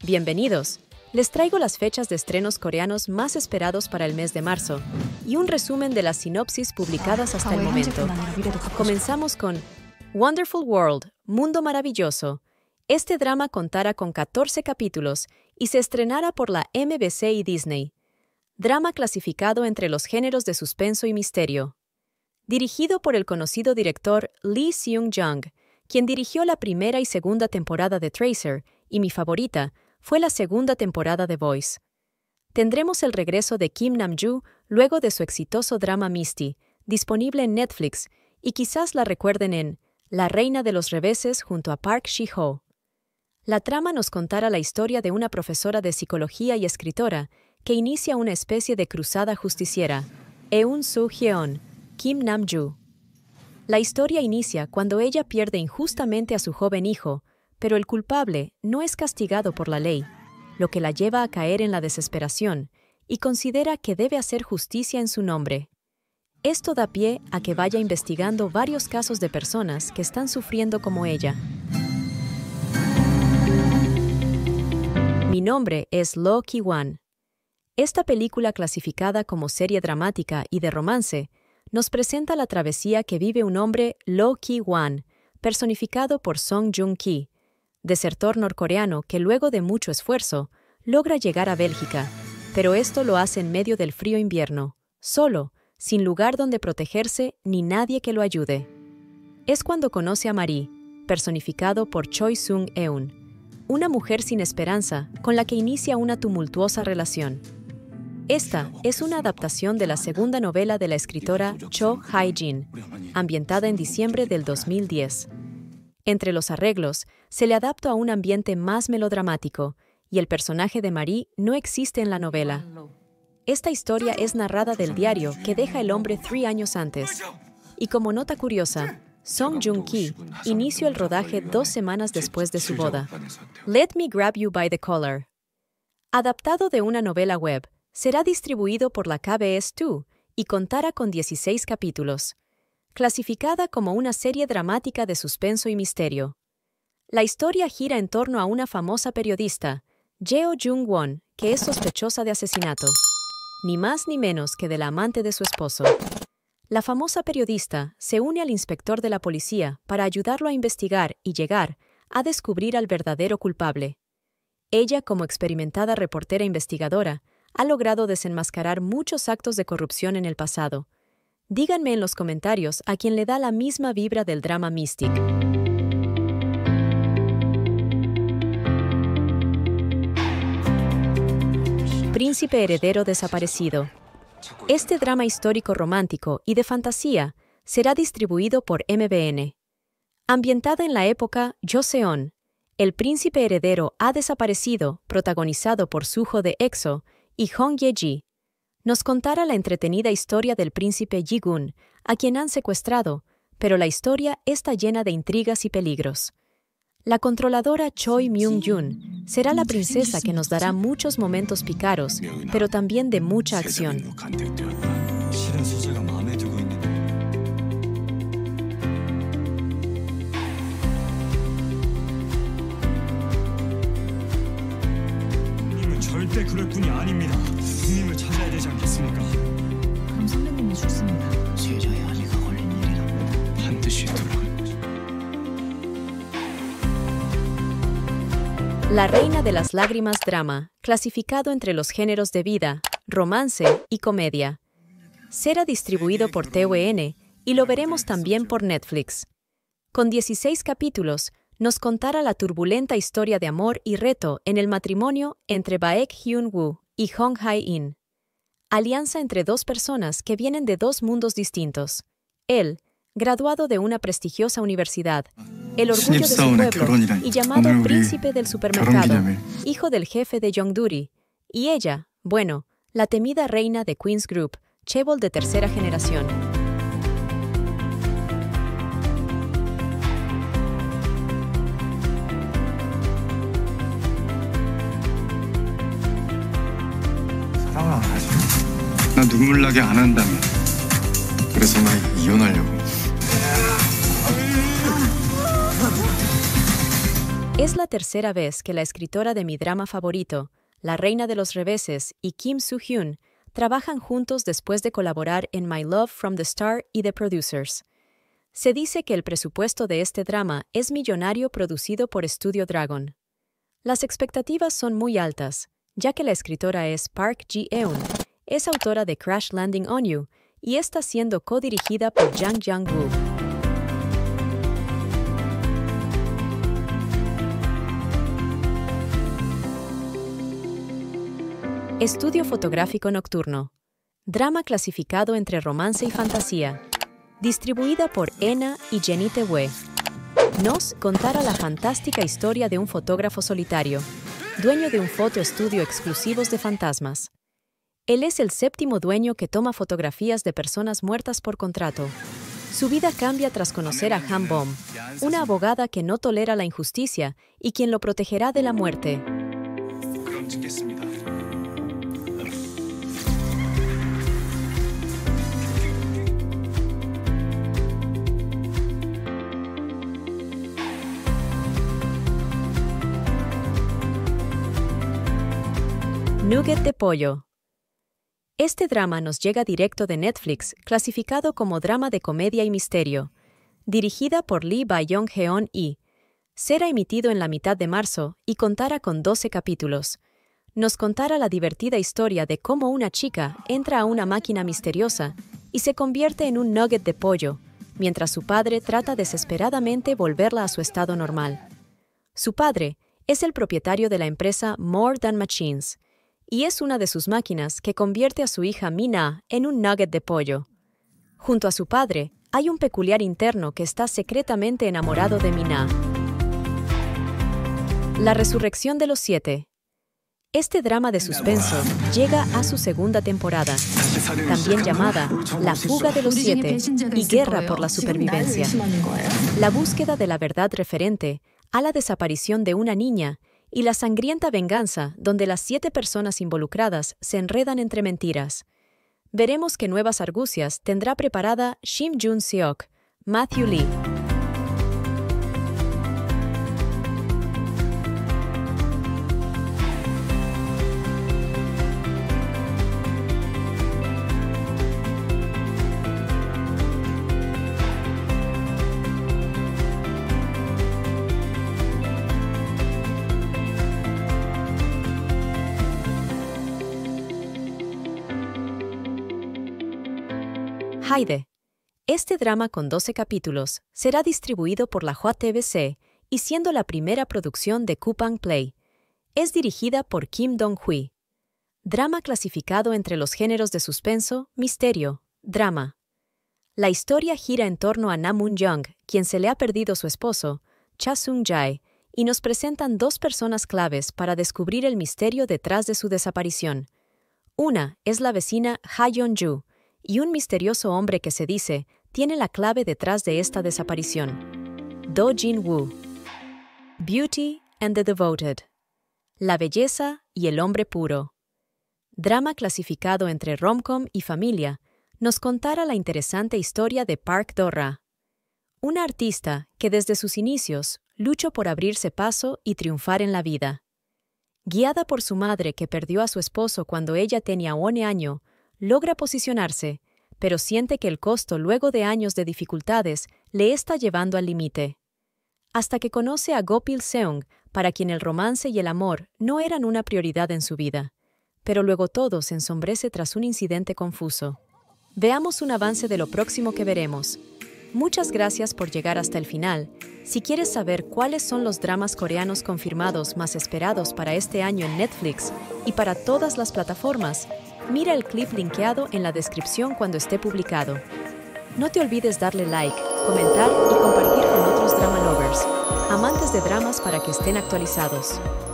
Bienvenidos. Les traigo las fechas de estrenos coreanos más esperados para el mes de marzo y un resumen de las sinopsis publicadas hasta el momento. Comenzamos con Wonderful World, Mundo Maravilloso. Este drama contará con 14 capítulos y se estrenará por la MBC y Disney. Drama clasificado entre los géneros de suspenso y misterio. Dirigido por el conocido director Lee Seung-jung, quien dirigió la primera y segunda temporada de Tracer, y mi favorita fue la segunda temporada de Voice. Tendremos el regreso de Kim Nam-joo luego de su exitoso drama Misty, disponible en Netflix, y quizás la recuerden en La Reina de los Reveses junto a Park Shi-ho. La trama nos contará la historia de una profesora de psicología y escritora que inicia una especie de cruzada justiciera, Eun Soo-hyeon, Kim Nam-joo. La historia inicia cuando ella pierde injustamente a su joven hijo, pero el culpable no es castigado por la ley, lo que la lleva a caer en la desesperación y considera que debe hacer justicia en su nombre. Esto da pie a que vaya investigando varios casos de personas que están sufriendo como ella. Mi nombre es Ro Ki-wan. Esta película, clasificada como serie dramática y de romance, nos presenta la travesía que vive un hombre, Ro Ki-wan, personificado por Song Joong-ki, desertor norcoreano que luego de mucho esfuerzo logra llegar a Bélgica, pero esto lo hace en medio del frío invierno, solo, sin lugar donde protegerse ni nadie que lo ayude. Es cuando conoce a Marie, personificado por Choi Sung-eun, una mujer sin esperanza con la que inicia una tumultuosa relación. Esta es una adaptación de la segunda novela de la escritora Cho Hae-jin, ambientada en diciembre del 2010. Entre los arreglos, se le adapta a un ambiente más melodramático, y el personaje de Marie no existe en la novela. Esta historia es narrada del diario que deja el hombre 3 años antes. Y como nota curiosa, Song Joong-ki inició el rodaje 2 semanas después de su boda. Let Me Grab You by the Collar. Adaptado de una novela web, será distribuido por la KBS2 y contará con 16 capítulos. Clasificada como una serie dramática de suspenso y misterio. La historia gira en torno a una famosa periodista, Jeo Jung-won, que es sospechosa de asesinato, ni más ni menos que de la amante de su esposo. La famosa periodista se une al inspector de la policía para ayudarlo a investigar y llegar a descubrir al verdadero culpable. Ella, como experimentada reportera investigadora, ha logrado desenmascarar muchos actos de corrupción en el pasado. Díganme en los comentarios a quien le da la misma vibra del drama Mystic. Príncipe heredero desaparecido. Este drama histórico romántico y de fantasía será distribuido por MBN. Ambientada en la época Joseon, el príncipe heredero ha desaparecido, protagonizado por Suho de EXO y Hong Ye-ji. Nos contará la entretenida historia del príncipe Ji-gun, a quien han secuestrado, pero la historia está llena de intrigas y peligros. La controladora Choi Myung-jun será la princesa que nos dará muchos momentos pícaros, pero también de mucha acción. 절대 그럴 뿐이 아닙니다. 주님을 찾아야 되지 않겠습니까? 그럼 선배님이 죽습니다. 제자의 아내가 걸린 일이랍니다. 반드시 돌아갈 거죠. La Reina de las Lágrimas drama, clasificado entre los géneros de vida, romance y comedia. Será distribuido por TVN y lo veremos también por Netflix. Con 16 capítulos, nos contará la turbulenta historia de amor y reto en el matrimonio entre Baek Hyun-woo y Hong Hae-in. Alianza entre dos personas que vienen de dos mundos distintos. Él, graduado de una prestigiosa universidad, el orgullo de su pueblo y llamado príncipe del supermercado, hijo del jefe de Jeongduri, y ella, bueno, la temida reina de Queen's Group, chaebol de tercera generación. 사랑을 안 하지. 나 눈물 나게 안 한다며. 그래서 나 이혼하려고. Es la tercera vez que la escritora de mi drama favorito, La Reina de los Reveses, y Kim Soo-hyun trabajan juntos después de colaborar en My Love from the Star y The Producers. Se dice que el presupuesto de este drama es millonario, producido por Studio Dragon. Las expectativas son muy altas, ya que la escritora es Park Ji-eun, es autora de Crash Landing on You y está siendo co-dirigida por Jang Jang-woo. Estudio fotográfico nocturno. Drama clasificado entre romance y fantasía. Distribuida por ENA y Jenny Tae-woo. Nos contará la fantástica historia de un fotógrafo solitario, dueño de un fotoestudio exclusivos de fantasmas. Él es el séptimo dueño que toma fotografías de personas muertas por contrato. Su vida cambia tras conocer a Han Bom, una abogada que no tolera la injusticia y quien lo protegerá de la muerte. 그럼 찍겠습니다. Nugget de pollo. Este drama nos llega directo de Netflix, clasificado como drama de comedia y misterio. Dirigida por Lee Byung-heon y será emitido en la mitad de marzo y contará con 12 capítulos. Nos contará la divertida historia de cómo una chica entra a una máquina misteriosa y se convierte en un nugget de pollo, mientras su padre trata desesperadamente volverla a su estado normal. Su padre es el propietario de la empresa More Than Machines, y es una de sus máquinas que convierte a su hija Mina en un nugget de pollo. Junto a su padre, hay un peculiar interno que está secretamente enamorado de Mina. La resurrección de los 7. Este drama de suspenso llega a su segunda temporada, también llamada La fuga de los 7 y Guerra por la supervivencia. La búsqueda de la verdad referente a la desaparición de una niña y la sangrienta venganza donde las 7 personas involucradas se enredan entre mentiras. Veremos qué nuevas argucias tendrá preparada Shim Jun-seok, Matthew Lee. Haide. Este drama con 12 capítulos será distribuido por la Hwa TVC y siendo la primera producción de Coupang Play. Es dirigida por Kim Dong-hui. Drama clasificado entre los géneros de suspenso, misterio, drama. La historia gira en torno a Nam Moon-young, quien se le ha perdido su esposo, Cha Sung-jae, y nos presentan 2 personas claves para descubrir el misterio detrás de su desaparición. Una es la vecina Ha Yeon-ju, y un misterioso hombre que se dice tiene la clave detrás de esta desaparición. Do Jin-woo. Beauty and the Devoted. La belleza y el hombre puro. Drama clasificado entre rom-com y familia, nos contará la interesante historia de Park Do-ra, una artista que desde sus inicios luchó por abrirse paso y triunfar en la vida. Guiada por su madre que perdió a su esposo cuando ella tenía 1 año, logra posicionarse, pero siente que el costo luego de años de dificultades le está llevando al límite. Hasta que conoce a Gopil Seung, para quien el romance y el amor no eran una prioridad en su vida. Pero luego todo se ensombrece tras un incidente confuso. Veamos un avance de lo próximo que veremos. Muchas gracias por llegar hasta el final. Si quieres saber cuáles son los dramas coreanos confirmados más esperados para este año en Netflix y para todas las plataformas, mira el clip linkeado en la descripción cuando esté publicado. No te olvides darle like, comentar y compartir con otros drama lovers, amantes de dramas para que estén actualizados.